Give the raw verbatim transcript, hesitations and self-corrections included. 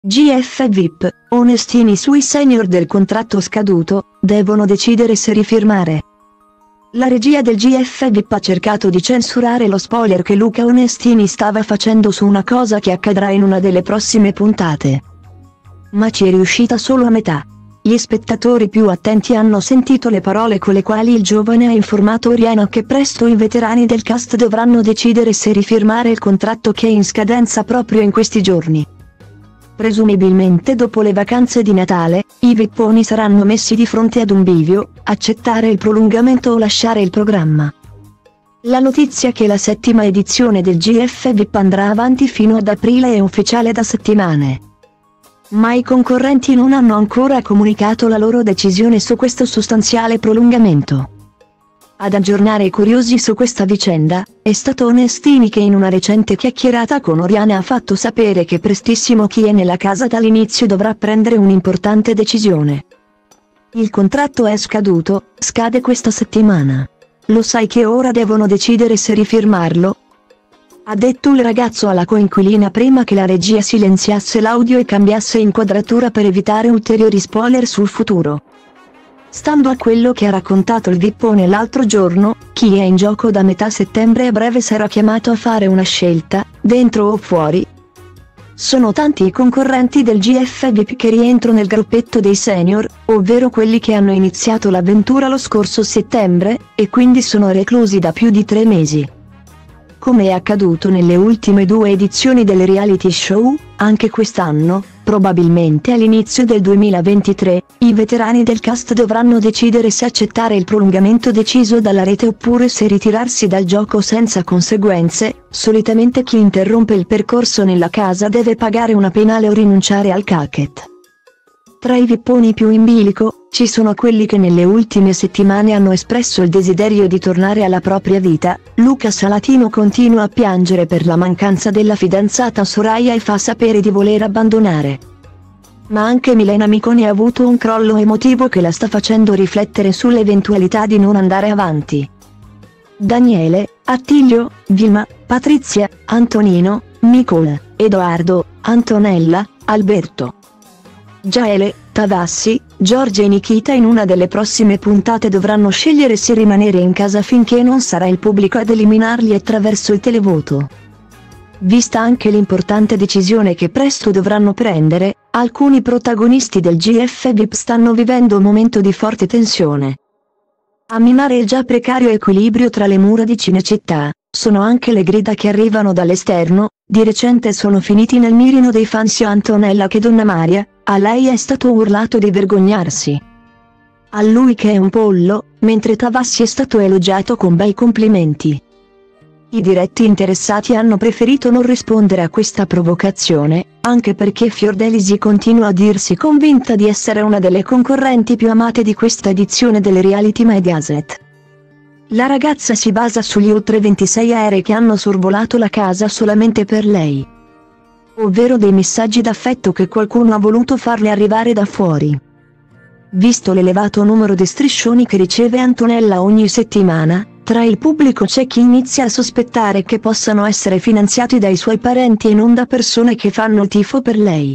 G F V I P, onestini sui senior del contratto scaduto, devono decidere se rifirmare. La regia del G F V I P ha cercato di censurare lo spoiler che Luca Onestini stava facendo su una cosa che accadrà in una delle prossime puntate. Ma ci è riuscita solo a metà. Gli spettatori più attenti hanno sentito le parole con le quali il giovane ha informato Oriana che presto i veterani del cast dovranno decidere se rifirmare il contratto che è in scadenza proprio in questi giorni. Presumibilmente dopo le vacanze di Natale, i vipponi saranno messi di fronte ad un bivio: accettare il prolungamento o lasciare il programma. La notizia che la settima edizione del G F V I P andrà avanti fino ad aprile è ufficiale da settimane. Ma i concorrenti non hanno ancora comunicato la loro decisione su questo sostanziale prolungamento. Ad aggiornare i curiosi su questa vicenda, è stato Onestini che in una recente chiacchierata con Oriana ha fatto sapere che prestissimo chi è nella casa dall'inizio dovrà prendere un'importante decisione. Il contratto è scaduto, scade questa settimana. Lo sai che ora devono decidere se rifirmarlo? Ha detto il ragazzo alla coinquilina prima che la regia silenziasse l'audio e cambiasse inquadratura per evitare ulteriori spoiler sul futuro. Stando a quello che ha raccontato il vippone l'altro giorno, chi è in gioco da metà settembre a breve sarà chiamato a fare una scelta, dentro o fuori. Sono tanti i concorrenti del G F V I P che rientrano nel gruppetto dei senior, ovvero quelli che hanno iniziato l'avventura lo scorso settembre, e quindi sono reclusi da più di tre mesi. Come è accaduto nelle ultime due edizioni del reality show, anche quest'anno, probabilmente all'inizio del duemilaventitré, i veterani del cast dovranno decidere se accettare il prolungamento deciso dalla rete oppure se ritirarsi dal gioco senza conseguenze. Solitamente chi interrompe il percorso nella casa deve pagare una penale o rinunciare al cacket. Tra i vipponi più in bilico, ci sono quelli che nelle ultime settimane hanno espresso il desiderio di tornare alla propria vita. Luca Salatino continua a piangere per la mancanza della fidanzata Soraya e fa sapere di voler abbandonare. Ma anche Milena Miconi ha avuto un crollo emotivo che la sta facendo riflettere sull'eventualità di non andare avanti. Daniele, Attilio, Vilma, Patrizia, Antonino, Nicola, Edoardo, Antonella, Alberto, Gaele, Tavassi, Giorgia e Nikita in una delle prossime puntate dovranno scegliere se rimanere in casa finché non sarà il pubblico ad eliminarli attraverso il televoto. Vista anche l'importante decisione che presto dovranno prendere, alcuni protagonisti del G F V I P stanno vivendo un momento di forte tensione. A minare il già precario equilibrio tra le mura di Cinecittà, sono anche le grida che arrivano dall'esterno. Di recente sono finiti nel mirino dei fan sia Antonella che Donna Maria. A lei è stato urlato di vergognarsi. A lui che è un pollo, mentre Tavassi è stato elogiato con bei complimenti. I diretti interessati hanno preferito non rispondere a questa provocazione, anche perché Fiordelisi continua a dirsi convinta di essere una delle concorrenti più amate di questa edizione del reality Mediaset. La ragazza si basa sugli oltre ventisei aerei che hanno sorvolato la casa solamente per lei. Ovvero dei messaggi d'affetto che qualcuno ha voluto farle arrivare da fuori. Visto l'elevato numero di striscioni che riceve Antonella ogni settimana, tra il pubblico c'è chi inizia a sospettare che possano essere finanziati dai suoi parenti e non da persone che fanno il tifo per lei.